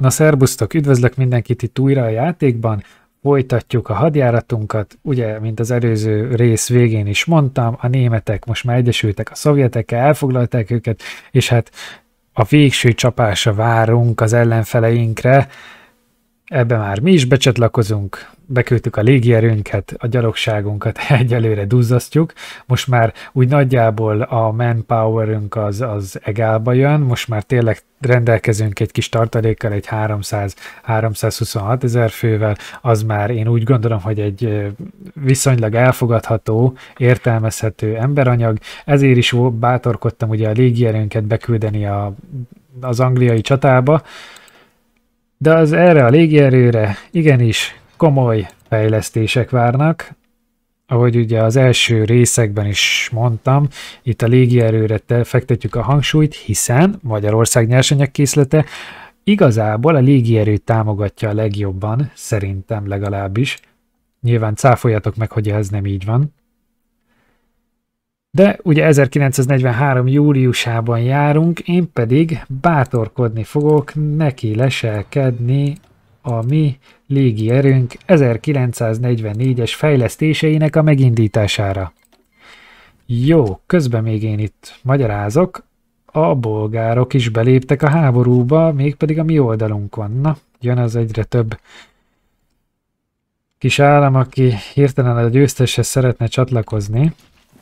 Na szerbusztok, üdvözlök mindenkit itt újra a játékban, folytatjuk a hadjáratunkat, ugye, mint az előző rész végén is mondtam, a németek most már egyesültek a szovjetekkel, elfoglalták őket, és hát a végső csapásra várunk az ellenfeleinkre, ebbe már mi is becsatlakozunk, beküldtük a légierőnket, a gyalogságunkat egyelőre duzzasztjuk, most már úgy nagyjából a manpowerünk az egálba jön, most már tényleg rendelkezünk egy kis tartalékkal, egy 300-326 ezer fővel, az már én úgy gondolom, hogy egy viszonylag elfogadható, értelmezhető emberanyag, ezért is bátorkodtam ugye a légierőnket beküldeni az angliai csatába, de erre a légierőre igenis komoly fejlesztések várnak, ahogy ugye az első részekben is mondtam, itt a légierőre fektetjük a hangsúlyt, hiszen Magyarország nyersanyagkészlete igazából a légierő támogatja a legjobban, szerintem legalábbis. Nyilván cáfoljatok meg, hogy ez nem így van. De ugye 1943. júliusában járunk, én pedig bátorkodni fogok neki leselkedni a mi légierőnk 1944-es fejlesztéseinek a megindítására. Jó, közben még én itt magyarázok, a bolgárok is beléptek a háborúba, mégpedig a mi oldalunkon. Na, jön az egyre több kis állam, aki hirtelen a győzteshez szeretne csatlakozni.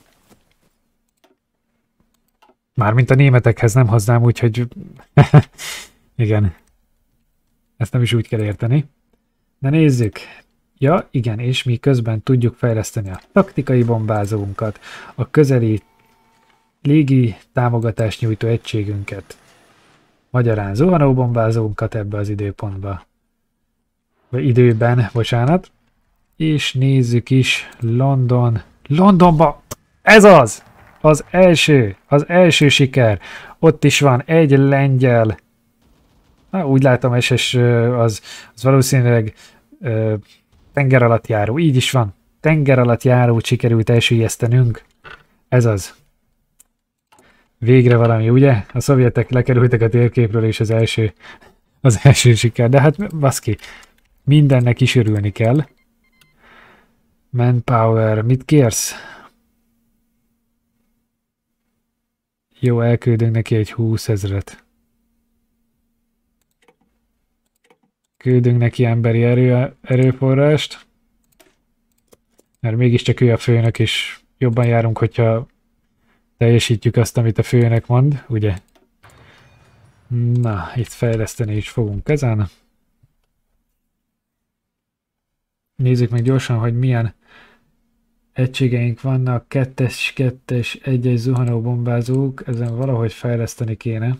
Mármint a németekhez, nem hozzám, úgyhogy igen, ezt nem is úgy kell érteni. De nézzük. Ja, igen, és mi közben tudjuk fejleszteni a taktikai bombázónkat, a közeli légi támogatást nyújtó egységünket, magyarán zuhanóbombázónkat ebbe az időpontba, vagy időben, bocsánat, és nézzük is Londonba, ez az! Az első siker, ott is van egy lengyel, úgy látom SS az valószínűleg tenger alatt járó, így is van, tenger alatt járót sikerült elsüllyesztenünk, ez az. Végre valami, ugye? A szovjetek lekerültek a térképről, és az első siker, de hát baszki, mindennek is örülni kell. Manpower, mit kérsz? Jó, elküldünk neki egy 20 000. Küldünk neki emberi erőforrást, mert mégiscsak ő a főnök, és jobban járunk, hogyha teljesítjük azt, amit a főnök mond, ugye? Na, itt fejleszteni is fogunk ezen. Nézzük meg gyorsan, hogy milyen egységeink vannak, 2-es, 1-es zuhanóbombázók, ezen valahogy fejleszteni kéne.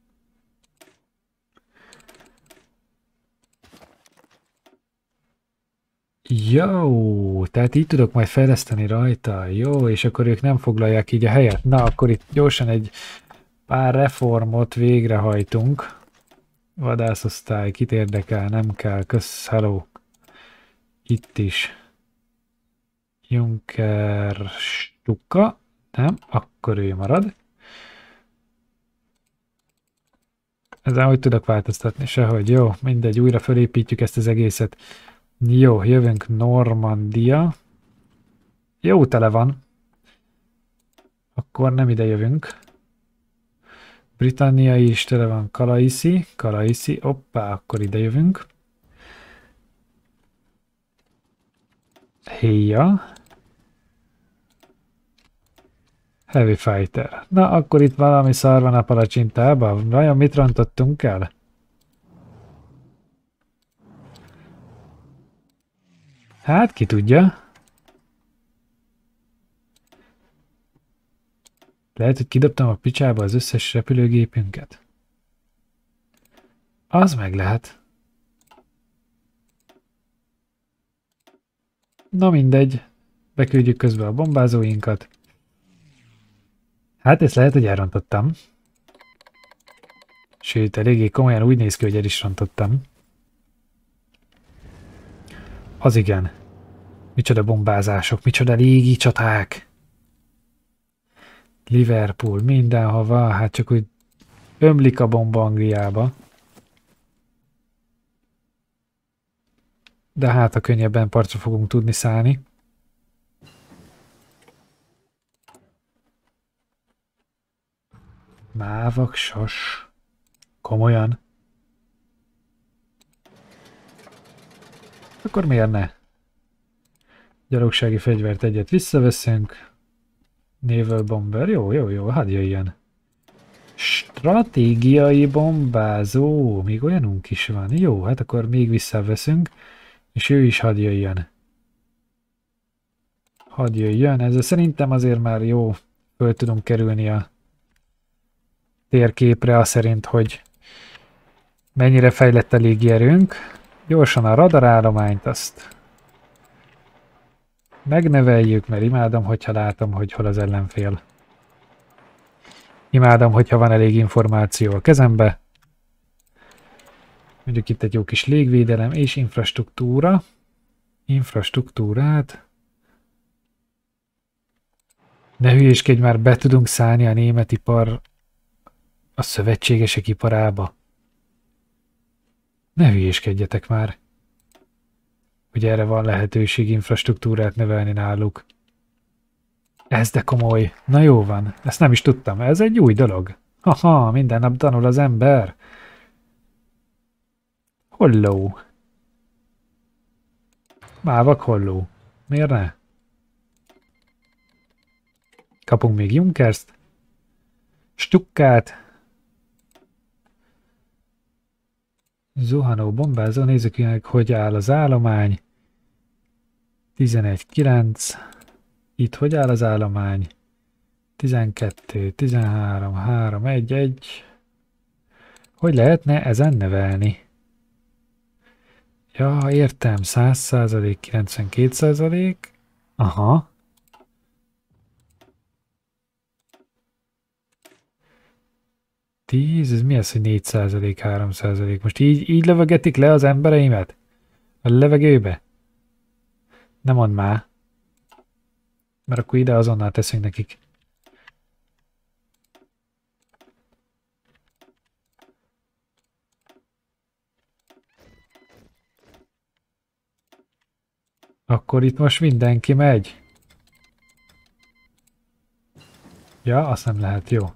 Jó, tehát így tudok majd fejleszteni rajta, jó, és akkor ők nem foglalják így a helyet. Na, akkor itt gyorsan egy pár reformot végrehajtunk. Vadászosztály, kit érdekel, nem kell, kösz, hello. Itt is. Junker Stuka, nem, akkor ő marad. Ezen hogy tudok változtatni? Sehogy, jó, mindegy, újra felépítjük ezt az egészet. Jó, jövünk Normandia. Jó, tele van. Akkor nem ide jövünk. Britannia is tele van, Kalaisi, hoppá, akkor ide jövünk. Héja. Heavy Fighter. Na, akkor itt valami szar van a palacsintában. Vajon mit rontottunk el? Hát, ki tudja. Lehet, hogy kidobtam a picsába az összes repülőgépünket. Az meg lehet. Na mindegy. Beküldjük közben a bombázóinkat. Hát ezt lehet, hogy elrontottam. Sőt, eléggé komolyan úgy néz ki, hogy el is rontottam. Az igen. Micsoda bombázások, micsoda légi csaták. Liverpool, mindenhova, hát csak úgy ömlik a bomba Angliába. de hát a könnyebben partra fogunk tudni szállni. Mávak, sas. Komolyan? Akkor miért ne? Gyalogsági fegyvert egyet visszaveszünk. Naval bomber, jó, hadd jöjjön. Stratégiai bombázó, még olyanunk is van. Jó, hát akkor még visszaveszünk, és ő is hadd jöjjön. Hadd jöjjön, ezzel szerintem azért már jó föl tudunk kerülni a térképre, az szerint, hogy mennyire fejlett a légierőnk. Gyorsan a radarállományt azt megnöveljük, mert imádom, hogyha látom, hogy hol az ellenfél. Imádom, hogyha van elég információ a kezembe. Mondjuk itt egy jó kis légvédelem és infrastruktúra. Infrastruktúrát. Ne hülyéskedj, már be tudunk szállni a német ipar a szövetségesek iparába. Ne hülyéskedjetek már. Hogy erre van lehetőség infrastruktúrát növelni náluk. Ez de komoly. Na jó van, ezt nem is tudtam. Ez egy új dolog. Haha, minden nap tanul az ember. Holló. Mávak holló. Miért ne? Kapunk még Junkerst. Stukkát. Zuhanó bombázó. Nézzük meg, hogy áll az állomány. 11-9. Itt hogy áll az állomány? 12, 13, 3, 1, 1. Hogy lehetne ezen növelni? Ja, értem. 100%, 92%. Aha. Ez mi az, hogy 4%, 3%? Most így lövegetik le az embereimet? A levegőbe? Nem mondd már. Mert akkor ide azonnal teszünk nekik. Akkor itt most mindenki megy. Ja, azt nem lehet, jó.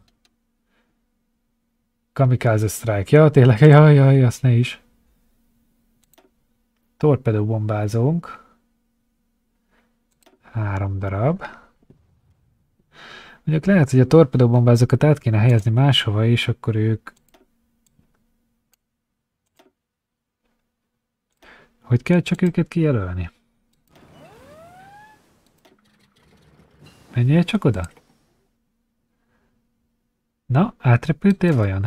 Kamikaze strike. Ja, tényleg, jaj, azt ne is. Torpedóbombázónk. 3 darab. Mondjuk lehet, hogy a torpedóbombázókat át kéne helyezni máshova, és akkor ők... Hogy kell csak őket kijelölni? Menjél csak oda? Na, átrepültél vajon?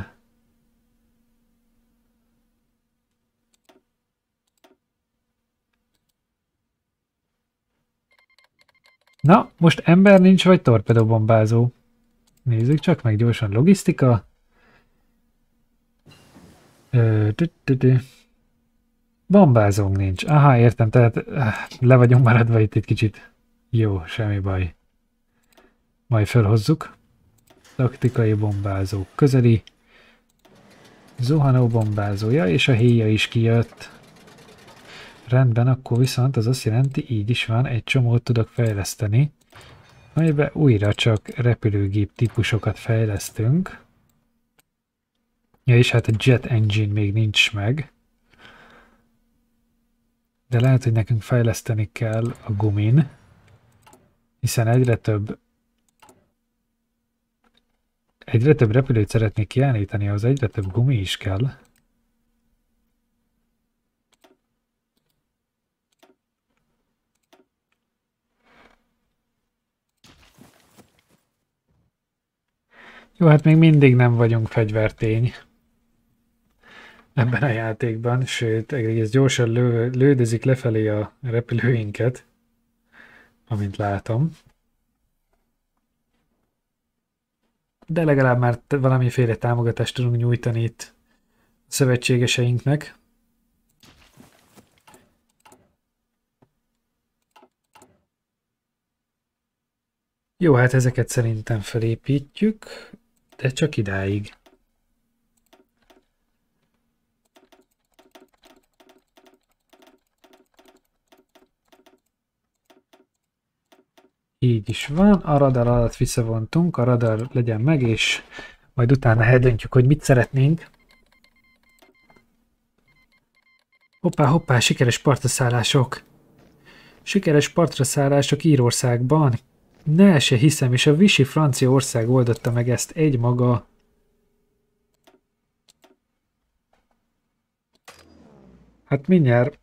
Na, most ember nincs, vagy torpedóbombázó? Nézzük csak meg gyorsan. Logisztika. Bombázónk nincs. Aha, értem, tehát le vagyunk maradva itt egy kicsit. Jó, semmi baj. Majd felhozzuk. Taktikai bombázó közeli. Zuhanó bombázója, és a héja is kijött. Rendben, akkor viszont az azt jelenti, így is van, egy csomót tudok fejleszteni, amiben újra csak repülőgép típusokat fejlesztünk. Ja, és hát a Jet Engine még nincs meg. De lehet, hogy nekünk fejleszteni kell a gumin, hiszen egyre több repülőt szeretnék kiállítani, az egyre több gumi is kell. Jó, hát még mindig nem vagyunk fegyvertény ebben a játékban, sőt, egész gyorsan lődözik lefelé a repülőinket, amint látom. De legalább már valamiféle támogatást tudunk nyújtani itt a szövetségeseinknek. Jó, hát ezeket szerintem felépítjük, de csak idáig. Így is van, a radar alatt visszavontunk, a radar legyen meg, és majd utána eldöntjük, hogy mit szeretnénk. Hoppá, hoppá, sikeres partraszállások! Sikeres partraszállások Írországban. Ne se hiszem, és a Vichy Franciaország oldotta meg ezt egymaga. Hát mindjárt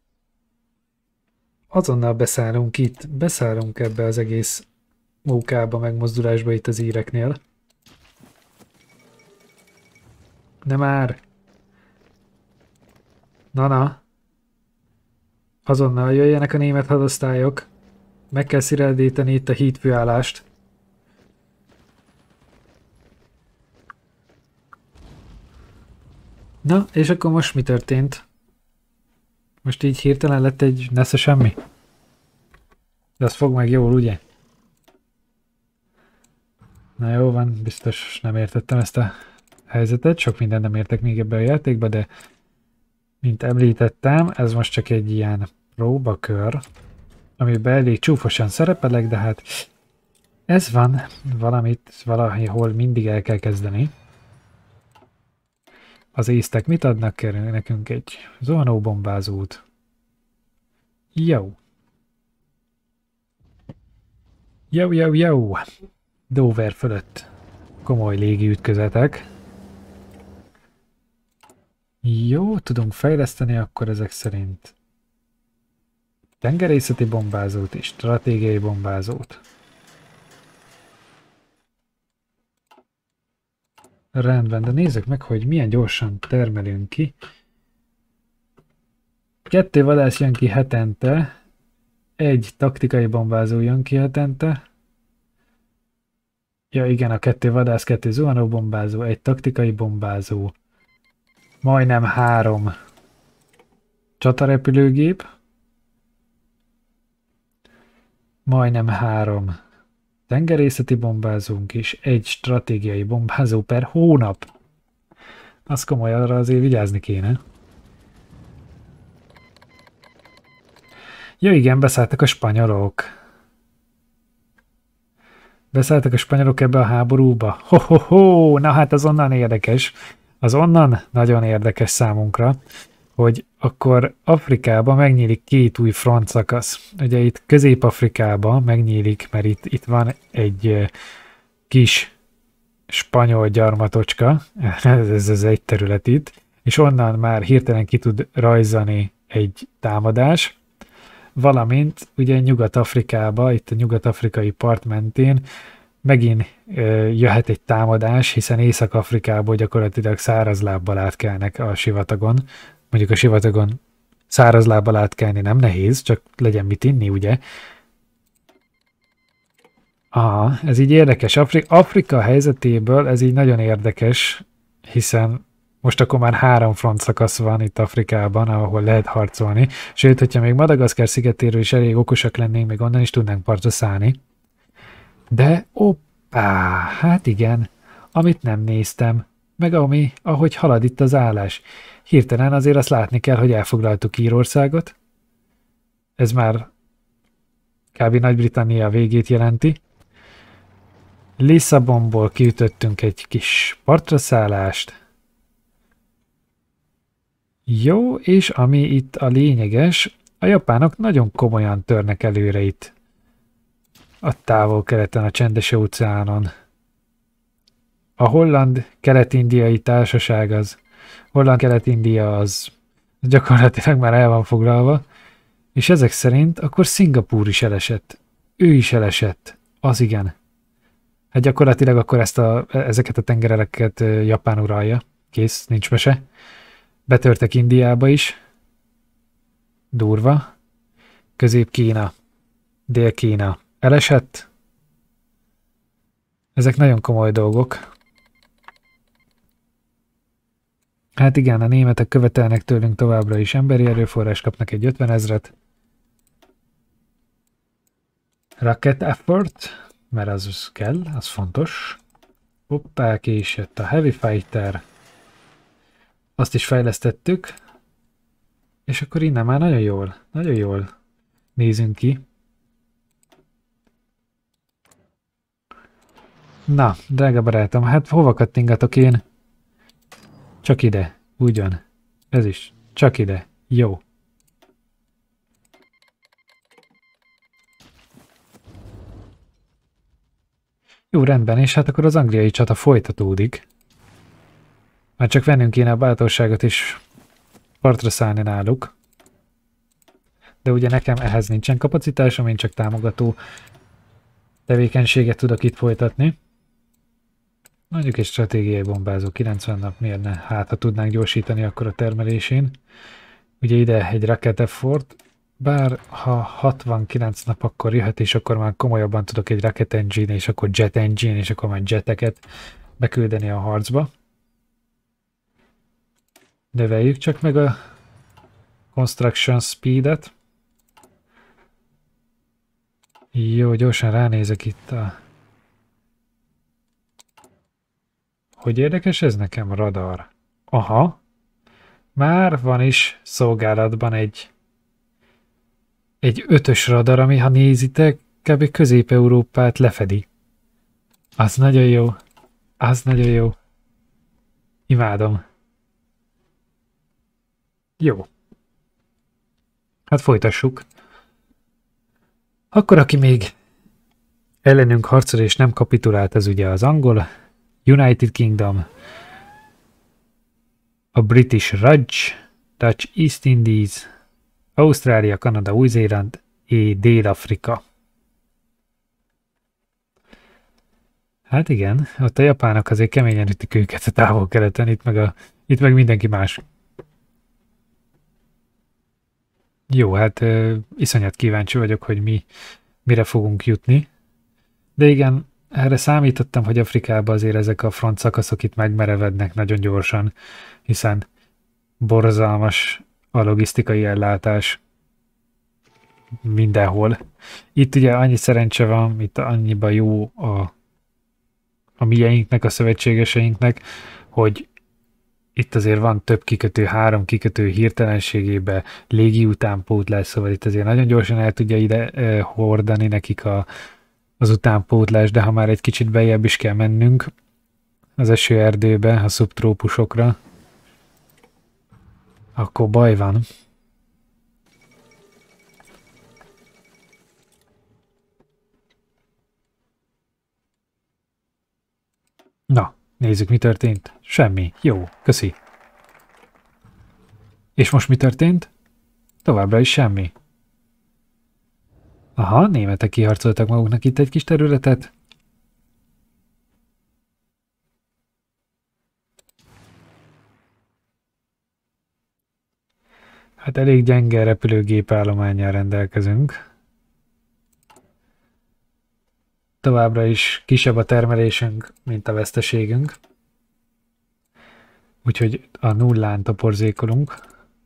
azonnal beszállunk itt, beszállunk ebbe az egész mókába, megmozdulásba itt az íreknél. De már! Na-na! Azonnal jöjjenek a német hadosztályok. Meg kell szilárdítani itt a hídfőállást. Na, és akkor most mi történt? Most így hirtelen lett egy nesze semmi? De az fog meg jól, ugye? Na jó van, biztos nem értettem ezt a helyzetet, sok mindent nem értek még ebbe a játékba, de mint említettem, ez most csak egy ilyen próbakör, amiben elég csúfosan szerepelek, de hát ez van, valamit valahol mindig el kell kezdeni. Az észtek mit adnak? Nekünk egy zuhanóbombázót. Jó. Jó, jó, jó. Dover fölött komoly légi ütközetek. Jó, tudunk fejleszteni akkor ezek szerint tengerészeti bombázót és stratégiai bombázót. Rendben, de nézzük meg, hogy milyen gyorsan termelünk ki. 2 vadász jön ki hetente, 1 taktikai bombázó jön ki hetente. Ja igen, a 2 vadász, 2 zuhanóbombázó, 1 taktikai bombázó. Majdnem 3 csatarepülőgép. Majdnem 3 tengerészeti bombázónk és 1 stratégiai bombázó per hónap. Az komoly, arra azért vigyázni kéne. Ja igen, beszálltak a spanyolok. Beszálltak a spanyolok ebbe a háborúba. Ho-ho-ho! Na hát az onnan érdekes. Az onnan nagyon érdekes számunkra, hogy akkor Afrikában megnyílik 2 új frontszakasz. Ugye itt Közép-Afrikában megnyílik, mert itt van egy kis spanyol gyarmatocska, ez egy terület itt, és onnan már hirtelen ki tud rajzani egy támadás, valamint ugye Nyugat-Afrikába, itt a nyugat-afrikai part mentén megint jöhet egy támadás, hiszen Észak-Afrikából gyakorlatilag szárazlábbal átkelnek a sivatagon. Mondjuk a sivatagon szárazlábbal átkelni nem nehéz, csak legyen mit inni, ugye? Aha, ez így érdekes. Afrika helyzetéből ez így nagyon érdekes, hiszen most akkor már 3 front szakasz van itt Afrikában, ahol lehet harcolni. Sőt, hogyha még Madagaszkár szigetéről is elég okosak lennénk, még onnan is tudnánk partra szállni. De hoppá, hát igen, amit nem néztem, meg ahogy halad itt az állás. Hirtelen azért azt látni kell, hogy elfoglaltuk Írországot. Ez már kb. Nagy-Britannia végét jelenti. Lisszabonból kiütöttünk egy kis partraszállást. Jó, és ami itt a lényeges, a japánok nagyon komolyan törnek előre itt. A távol-keleten, a Csendes-óceánon. A holland-kelet-indiai társaság az, Holland-kelet-india az gyakorlatilag már el van foglalva, és ezek szerint akkor Szingapúr is elesett. Ő is elesett. Az igen. Hát gyakorlatilag akkor ezeket a tengereleket Japán uralja. Kész, nincs mese. Betörtek Indiába is. Durva. Közép-Kína. Dél-Kína. Elesett. Ezek nagyon komoly dolgok. Hát igen, a németek követelnek tőlünk továbbra is emberi erőforrás, kapnak egy 50 000-et. Rocket effort, mert az kell, az fontos. Hoppá, ki is jött a Heavy Fighter. Azt is fejlesztettük. És akkor innen már nagyon jól nézünk ki. Na, drága barátom, hát hova kattingatok én? Csak ide. Ugyan. Ez is. Csak ide. Jó. Jó, rendben, és hát akkor az angliai csata folytatódik. Már csak vennünk kéne a bátorságot és partra szállni náluk. De ugye nekem ehhez nincsen kapacitásom, én csak támogató tevékenységet tudok itt folytatni. Mondjuk egy stratégiai bombázó 90 nap, miért ne? Hát, ha tudnánk gyorsítani akkor a termelésén. Ugye ide egy rocket effort, bár ha 69 nap akkor jöhet, és akkor már komolyabban tudok egy rocket engine, és akkor jet engine, és akkor már jeteket beküldeni a harcba. Növeljük csak meg a construction speedet. Jó, gyorsan ránézek itt a... Hogy érdekes ez nekem? Radar. Aha. Már van is szolgálatban egy 5-ös radar, ami ha nézitek, kb. Közép-Európát lefedi. Az nagyon jó. Az nagyon jó. Imádom. Jó. Hát folytassuk. Akkor aki még ellenünk harcol és nem kapitulált, az ugye az angol, United Kingdom, a British Raj, Dutch East Indies, Ausztrália, Kanada, Új-Zéland és Dél-Afrika. Hát igen, ott a japánok azért keményen ütik őket a távol-keleten, itt meg mindenki más. Jó, hát iszonyat kíváncsi vagyok, hogy mire fogunk jutni. De igen, erre számítottam, hogy Afrikában azért ezek a front szakaszok itt megmerevednek nagyon gyorsan, hiszen borzalmas a logisztikai ellátás mindenhol. Itt ugye annyi szerencse van, itt annyiban jó a mieinknek, a szövetségeseinknek, hogy itt azért van több kikötő, 3 kikötő hirtelenségében légi utánpótlás, szóval itt azért nagyon gyorsan el tudja ide hordani nekik az utánpótlás, de ha már egy kicsit bejebb is kell mennünk az esőerdőbe, a szubtrópusokra, akkor baj van. Na, nézzük, mi történt. Semmi. Jó, köszi. És most mi történt? Továbbra is semmi. Aha, németek kiharcoltak maguknak itt egy kis területet. Hát elég gyenge repülőgép állománnyal rendelkezünk. Továbbra is kisebb a termelésünk, mint a veszteségünk. Úgyhogy a nullán toporzékolunk.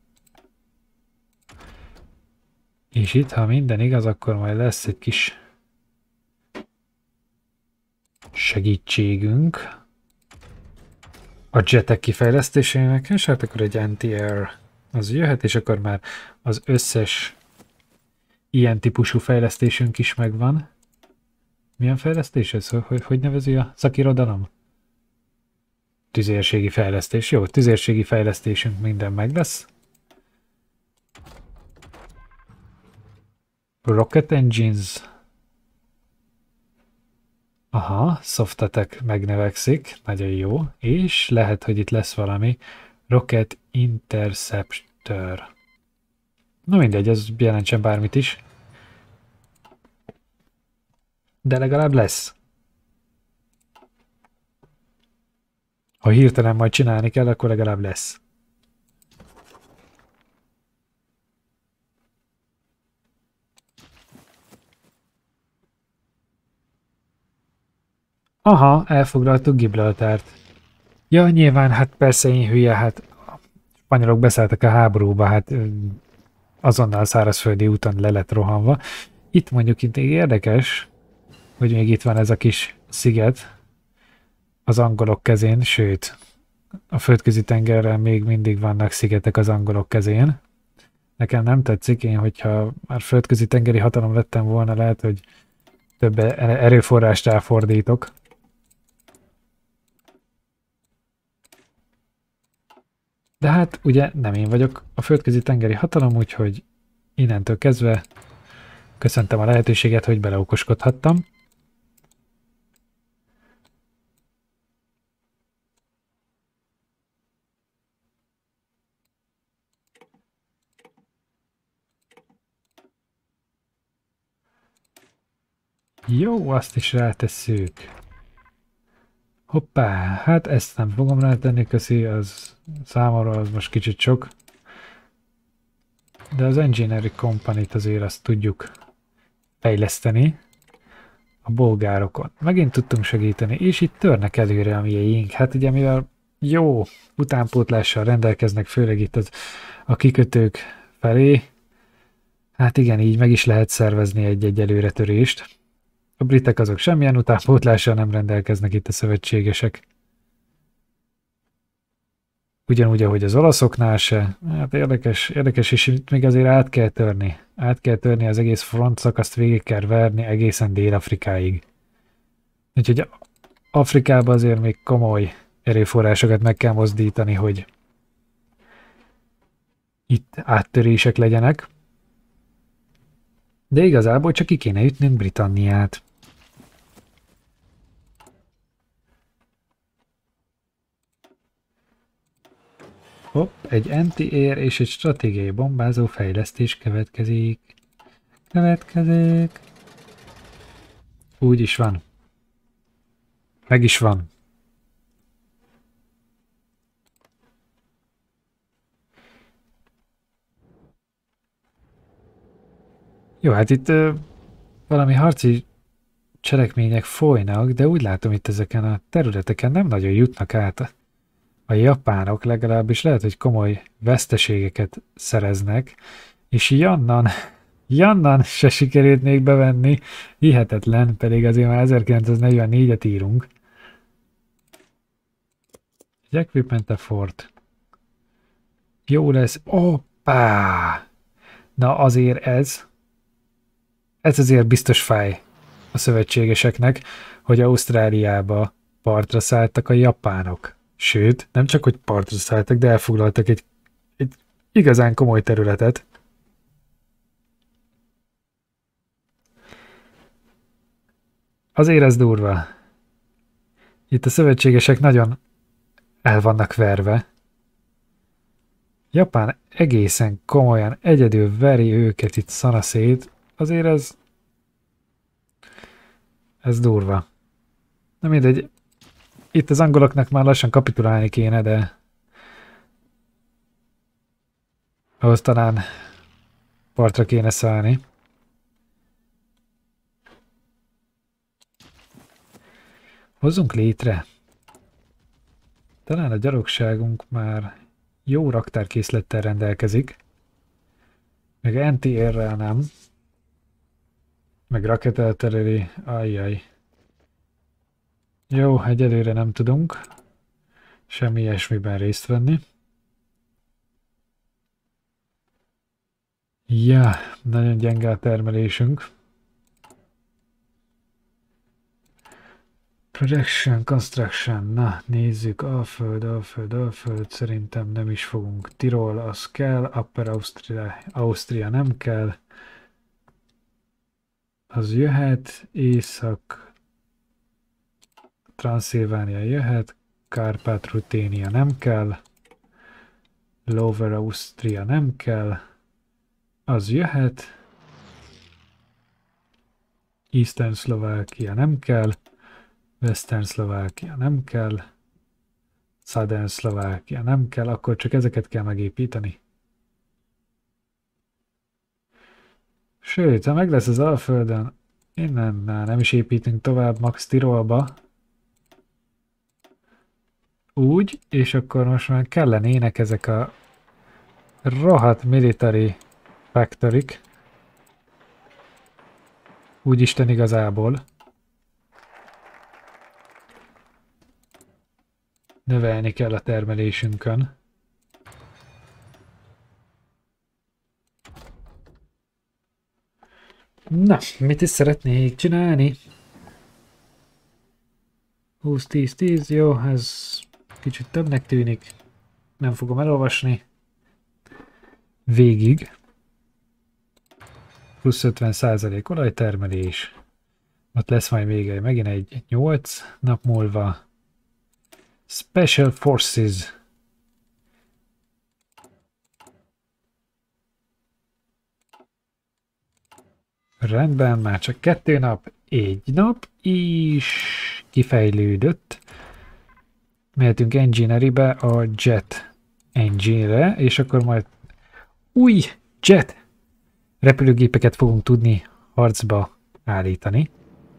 És itt, ha minden igaz, akkor majd lesz egy kis segítségünk a jetek kifejlesztésének, és hát akkor egy anti-air az jöhet, és akkor már az összes ilyen típusú fejlesztésünk is megvan. Milyen fejlesztés ez? Hogy nevezi a szakirodalom? Tüzérségi fejlesztés. Jó, tüzérségi fejlesztésünk minden meg lesz. Rocket Engines. Aha, Soft Attack megnövekszik. Nagyon jó. És lehet, hogy itt lesz valami Rocket Interceptor. Na mindegy, ez jelentsen bármit is. De legalább lesz. Ha hirtelen majd csinálni kell, akkor legalább lesz. Aha, elfoglaltuk Gibraltárt. Ja, nyilván, hát persze én hülye, hát a spanyolok beszálltak a háborúba, hát azonnal szárazföldi úton le lett rohanva. Itt mondjuk itt érdekes, hogy még itt van ez a kis sziget az angolok kezén, sőt, a földközi tengerrel még mindig vannak szigetek az angolok kezén. Nekem nem tetszik, én, hogyha már földközi tengeri hatalom lettem volna, lehet, hogy több erőforrást ráfordítok. De hát ugye nem én vagyok a földközi tengeri hatalom, úgyhogy innentől kezdve köszöntem a lehetőséget, hogy beleokoskodhattam. Jó, azt is rátesszük. Hoppá, hát ezt nem fogom rátenni, köszi, az számomra az most kicsit sok. De az Engineering Company-t azért azt tudjuk fejleszteni a bolgárokon. Megint tudtunk segíteni, és itt törnek előre a miénk. Hát ugye mivel jó utánpótlással rendelkeznek, főleg itt a kikötők felé, hát igen, így meg is lehet szervezni egy-egy előretörést. A britek azok semmilyen utánpótlással nem rendelkeznek itt a szövetségesek. Ugyanúgy, ahogy az olaszoknál se. Hát érdekes, és itt még azért át kell törni. Át kell törni az egész front szakaszt, végig kell verni egészen Dél-Afrikáig. Úgyhogy Afrikában azért még komoly erőforrásokat meg kell mozdítani, hogy itt áttörések legyenek. De igazából csak ki kéne ütnünk Britanniát. Hopp, egy anti-air és egy stratégiai bombázó fejlesztés következik. Úgy is van. Meg is van. Jó, hát itt valami harci cselekmények folynak, de úgy látom itt ezeken a területeken nem nagyon jutnak át a japánok, legalábbis lehet, hogy komoly veszteségeket szereznek, és Jannan se sikerült még bevenni, hihetetlen, pedig azért már 1944-et írunk. Egy equipment effort. Jó lesz. Hoppá! Na azért ez azért biztos fáj a szövetségeseknek, hogy Ausztráliába partra szálltak a japánok. Sőt, nem csak, hogy partra szálltak, de elfoglaltak egy igazán komoly területet. Azért ez durva. Itt a szövetségesek nagyon el vannak verve. Japán egészen komolyan egyedül veri őket itt szanaszét. Azért ez durva. Na mindegy, itt az angoloknak már lassan kapitulálni kéne, de ahhoz talán partra kéne szállni. Hozzunk létre. Talán a gyalogságunk már jó raktárkészlettel rendelkezik. Meg anti-airrel nem. Meg raketeltereli. Ajjaj. Jó, egyelőre nem tudunk semmi ilyesmiben részt venni. Ja, nagyon gyenge a termelésünk. Production, construction, na nézzük, Alföld, szerintem nem is fogunk. Tirol, az kell, Upper Austria nem kell. Az jöhet, Észak, Transzilvánia jöhet, Kárpát-Ruténia nem kell, Lower Austria nem kell, az jöhet, Eastern Szlovákia nem kell, Western Szlovákia nem kell, Southern Szlovákia nem kell, akkor csak ezeket kell megépíteni. Sőt, ha meg lesz az Alföldön, innen nem is építünk tovább Max Tirolba. Úgy, és akkor most már kellenének ezek a rohadt military factory-k. Úgyisten igazából. Növelni kell a termelésünkön. Na, mit is szeretnék csinálni? 20-10-10, jó, ez kicsit többnek tűnik. nem fogom elolvasni. Végig. Plusz 50% olajtermelés. Ott lesz majd még megint egy 8 nap múlva. Special Forces. Rendben, már csak 2 nap, 1 nap is kifejlődött. Mehetünk Engineering-be a Jet Engine-re, és akkor majd új Jet repülőgépeket fogunk tudni harcba állítani.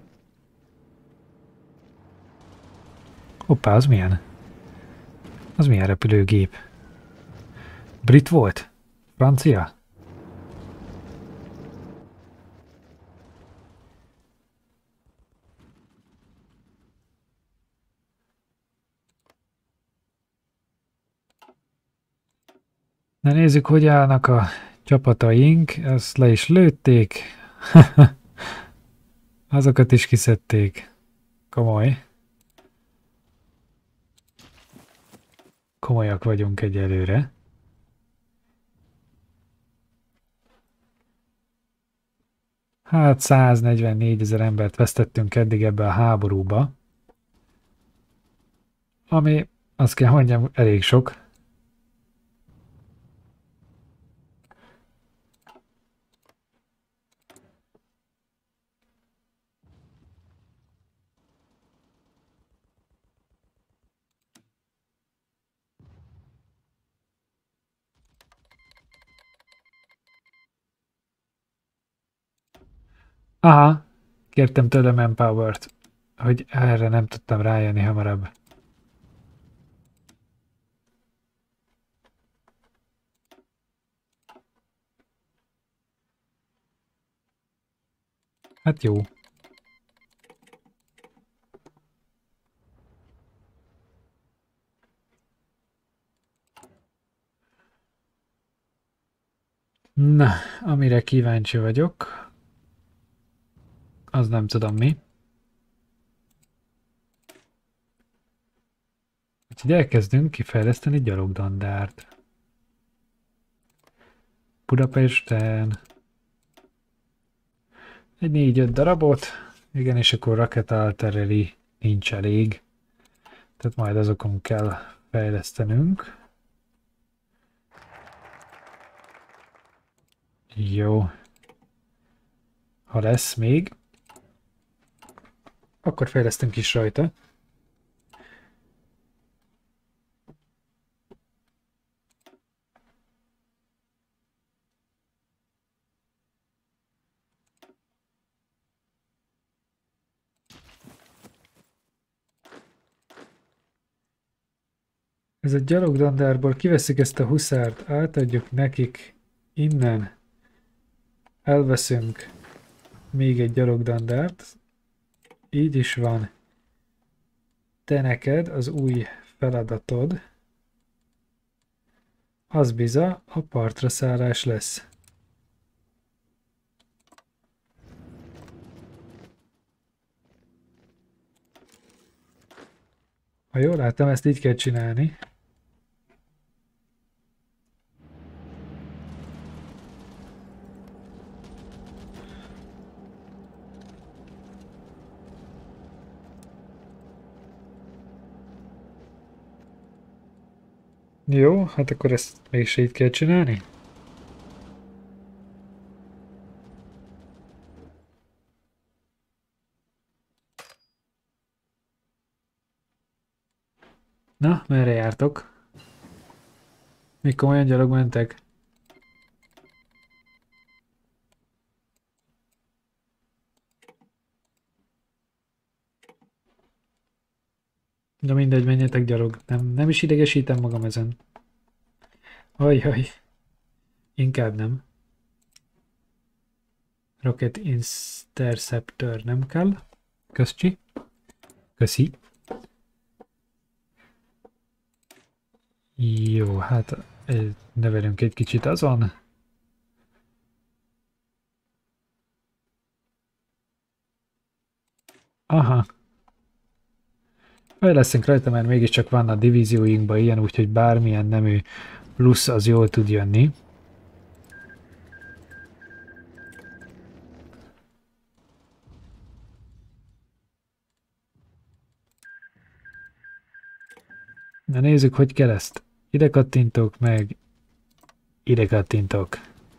Hoppá, az milyen? Az milyen repülőgép? Brit volt? Francia? Na nézzük, hogy állnak a csapataink. Ezt le is lőtték. Azokat is kiszedték. Komoly. Komolyak vagyunk egyelőre. Hát 144 000 embert vesztettünk eddig ebbe a háborúba. Ami, azt kell mondjam, elég sok. Aha, kértem tőle Manpower-t, hogy erre nem tudtam rájönni hamarabb. Hát jó. Na, amire kíváncsi vagyok, az nem tudom mi. Úgyhogy elkezdünk kifejleszteni gyalogdandárt. Budapesten. Egy 4-5 darabot. Igen, és akkor Rocket Artillery nincs elég. Tehát majd azokon kell fejlesztenünk. Jó. Ha lesz még, akkor fejlesztünk is rajta. Ez a gyalogdandárból kiveszik ezt a huszárt, átadjuk nekik innen. Elveszünk még egy gyalogdandárt. Így is van. Te neked az új feladatod. Az biza a partra szállás lesz. Ha jól láttam, ezt így kell csinálni. Jó, hát akkor ezt mégis így kell csinálni. Na, merre jártok? Még komolyan gyalog mentek? De mindegy, menjetek gyalog. Nem is idegesítem magam ezen. Ajjaj. Inkább nem. Rocket Interceptor nem kell. Köszi. Köszi. Jó, hát nevelünk egy kicsit azon. Aha. Leszünk rajta, mert mégiscsak vannak divízióinkban ilyen, úgyhogy bármilyen nemű plusz az jól tud jönni. Na nézzük, hogy kell ezt. Ide kattintok meg, ide kattintok.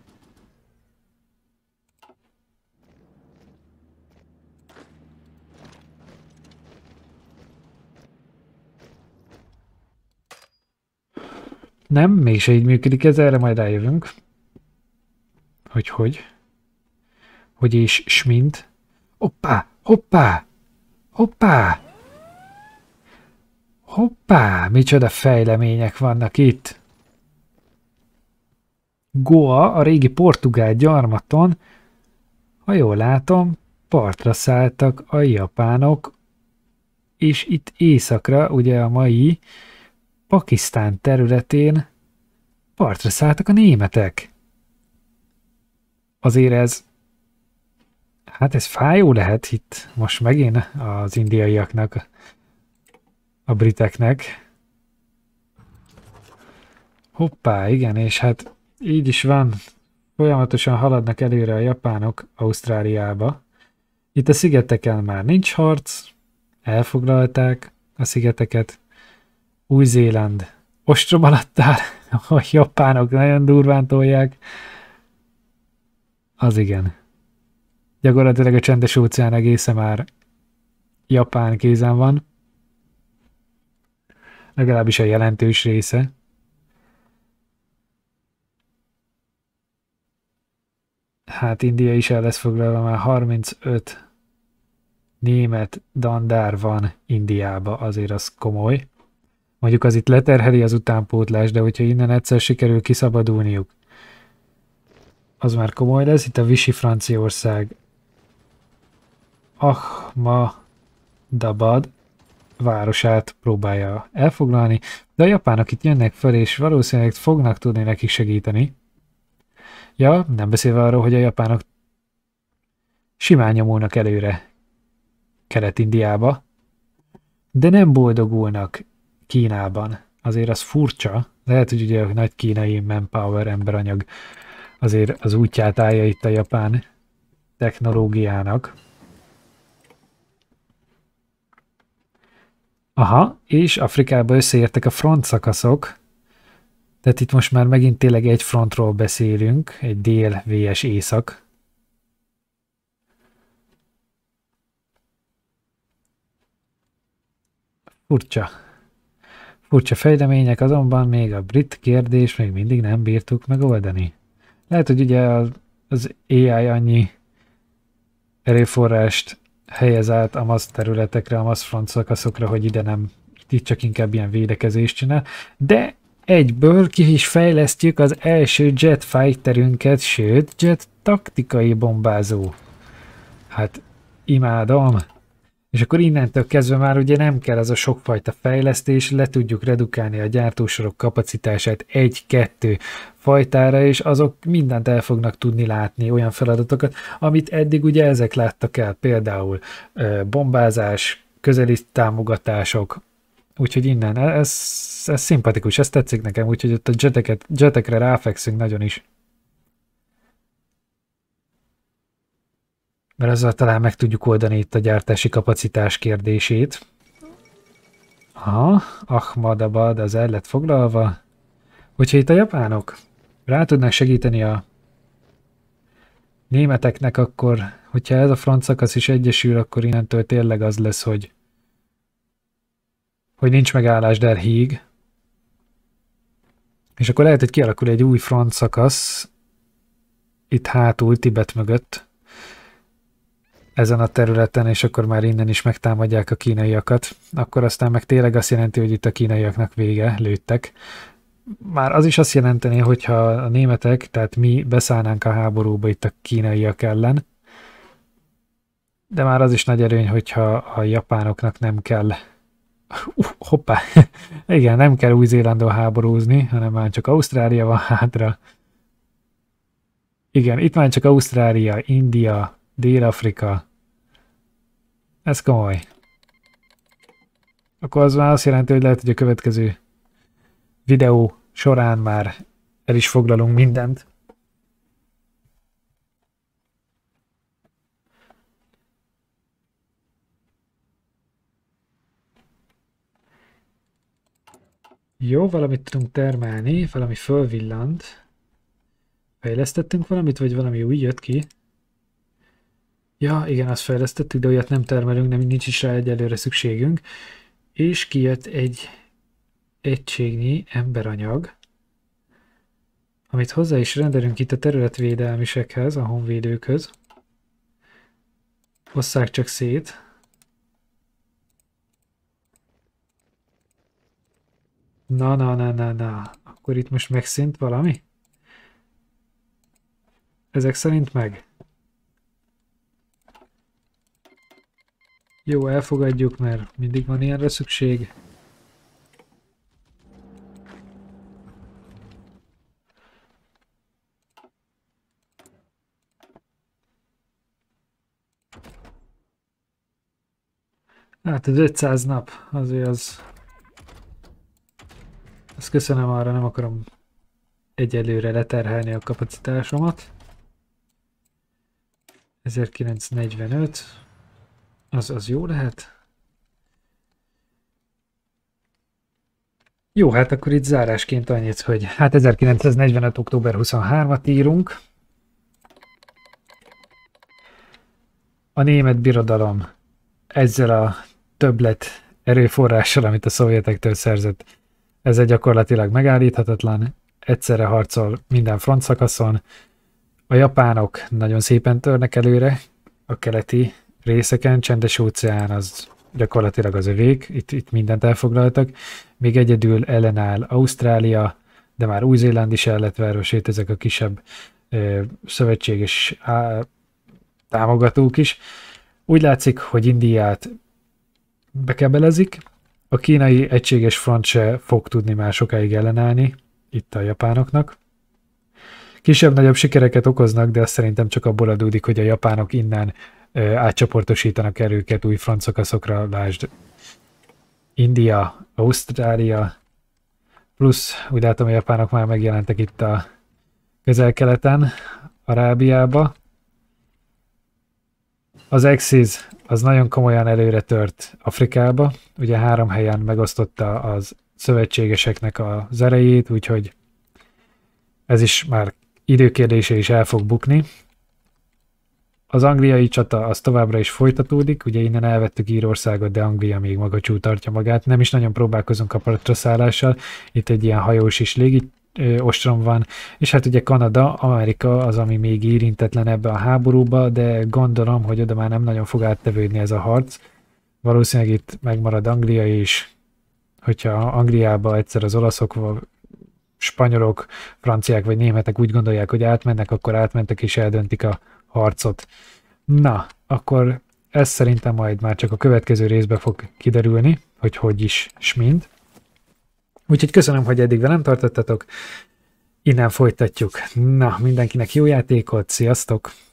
Nem, mégse így működik ez, erre majd rájövünk. Hogy és smint. Hoppá, hoppá, hoppá. Hoppá, micsoda fejlemények vannak itt. Goa, a régi portugál gyarmaton, ha jól látom, partra szálltak a japánok, és itt északra, ugye a mai Pakisztán területén partra szálltak a németek. Azért ez, hát ez fájó lehet itt most megint az indiaiaknak, a briteknek. Hoppá, igen, és hát így is van. Folyamatosan haladnak előre a japánok Ausztráliába. Itt a szigeteken már nincs harc, elfoglalták a szigeteket. Új-Zéland ostrom alatt áll, a japánok nagyon durván tolják. Az igen. Gyakorlatilag a csendes óceán egészen már Japán kézen van. Legalábbis a jelentős része. Hát India is el lesz foglalva, már 35 német dandár van Indiába, azért az komoly. Mondjuk az itt leterheli az utánpótlás, de hogyha innen egyszer sikerül kiszabadulniuk, az már komoly lesz. Itt a Vichy Franciaország Ahmadabad városát próbálja elfoglalni, de a japánok itt jönnek fel, és valószínűleg fognak tudni nekik segíteni. Ja, nem beszélve arról, hogy a japánok simán nyomulnak előre Kelet-Indiába, de nem boldogulnak Kínában. Azért az furcsa. Lehet, hogy ugye a nagy kínai manpower, emberanyag azért az útját állja itt a japán technológiának. Aha, és Afrikában összeértek a frontszakaszok. Tehát itt most már megint tényleg egy frontról beszélünk, egy dél vs észak. Furcsa. Furcsa fejlemények, azonban még a brit kérdés még mindig nem bírtuk megoldani. Lehet, hogy ugye az AI annyi erőforrást helyez át a MASZ területekre, a MASZ front szakaszokra, hogy ide nem, itt csak inkább ilyen védekezést csinál, de egyből ki is fejlesztjük az első jet fighterünket, sőt, jet taktikai bombázó. Hát imádom. És akkor innentől kezdve már ugye nem kell az a sokfajta fejlesztés, le tudjuk redukálni a gyártósorok kapacitását egy-kettő fajtára, és azok mindent el fognak tudni látni, olyan feladatokat, amit eddig ugye ezek láttak el, például bombázás, közeli támogatások, úgyhogy innen, ez szimpatikus, ez tetszik nekem, úgyhogy ott a jetekre ráfekszünk nagyon is. Mert azzal talán meg tudjuk oldani itt a gyártási kapacitás kérdését. Aha, Ahmadabad az el lett foglalva. Hogyha itt a japánok rá tudnak segíteni a németeknek, akkor, hogyha ez a front szakasz is egyesül, akkor innentől tényleg az lesz, hogy nincs megállás der híg. És akkor lehet, hogy kialakul egy új front szakasz itt hátul, Tibet mögött, ezen a területen, és akkor már innen is megtámadják a kínaiakat. Akkor aztán meg tényleg azt jelenti, hogy itt a kínaiaknak vége, lőttek. Már az is azt jelenteni, hogyha a németek, tehát mi beszállnánk a háborúba itt a kínaiak ellen, de már az is nagy erőny, hogyha a japánoknak nem kell hoppá, igen, nem kell Új-Zélandon háborúzni, hanem már csak Ausztrália van hátra. Igen, itt már csak Ausztrália, India, Dél-Afrika. Ez komoly. Akkor az már azt jelenti, hogy lehet, hogy a következő videó során már el is foglalunk mindent. Jó, valamit tudunk termelni, valami fölvillant. Fejlesztettünk valamit, vagy valami új jött ki? Ja, igen, azt fejlesztettük, de olyat nem termelünk, nem nincs is rá egyelőre szükségünk. És kijött egy egységnyi emberanyag, amit hozzá is rendelünk itt a területvédelmisekhez, a honvédőkhöz. Osszák csak szét. Na. Akkor itt most megszűnt valami? Ezek szerint meg. Jó, elfogadjuk, mert mindig van ilyenre szükség. Hát az 500 nap, azért az... Azt köszönöm, arra nem akarom egyelőre leterhelni a kapacitásomat. 1945. Az jó lehet? Jó, hát akkor itt zárásként annyit, hogy hát 1945. október 23-at írunk. A német birodalom ezzel a többlet erőforrással, amit a szovjetektől szerzett, ezzel gyakorlatilag megállíthatatlan. Egyszerre harcol minden front szakaszon. A japánok nagyon szépen törnek előre a keleti részeken, Csendes óceán az gyakorlatilag az övék, itt mindent elfoglaltak. Még egyedül ellenáll Ausztrália, de már Új-Zéland is el lett verve, sőt ezek a kisebb szövetséges támogatók is. Úgy látszik, hogy Indiát bekebelezik, a kínai egységes front se fog tudni már sokáig ellenállni itt a japánoknak. Kisebb-nagyobb sikereket okoznak, de azt szerintem csak abból adódik, hogy a japánok innen átcsoportosítanak erőket új frontszakaszokra, lásd India, Ausztrália, plusz úgy látom, a japánok már megjelentek itt a közel-keleten, Arábiába. Az Axis az nagyon komolyan előre tört Afrikába, ugye 3 helyen megosztotta az szövetségeseknek az erejét, úgyhogy ez is már időkérdése is el fog bukni. Az angliai csata az továbbra is folytatódik, ugye innen elvettük Írországot, de Anglia még magacsú tartja magát. Nem is nagyon próbálkozunk a partra szállással, itt egy ilyen hajós és légi ostrom van, és hát ugye Kanada, Amerika az, ami még érintetlen ebbe a háborúba, de gondolom, hogy oda már nem nagyon fog áttevődni ez a harc. Valószínűleg itt megmarad Anglia is, hogyha Angliába egyszer az olaszok, spanyolok, franciák vagy németek úgy gondolják, hogy átmennek, akkor átmentek és eldöntik a harcot. Na, akkor ez szerintem majd már csak a következő részben fog kiderülni, hogy is mind. Úgyhogy köszönöm, hogy eddig velem tartottatok. Innen folytatjuk. Na, mindenkinek jó játékot, sziasztok!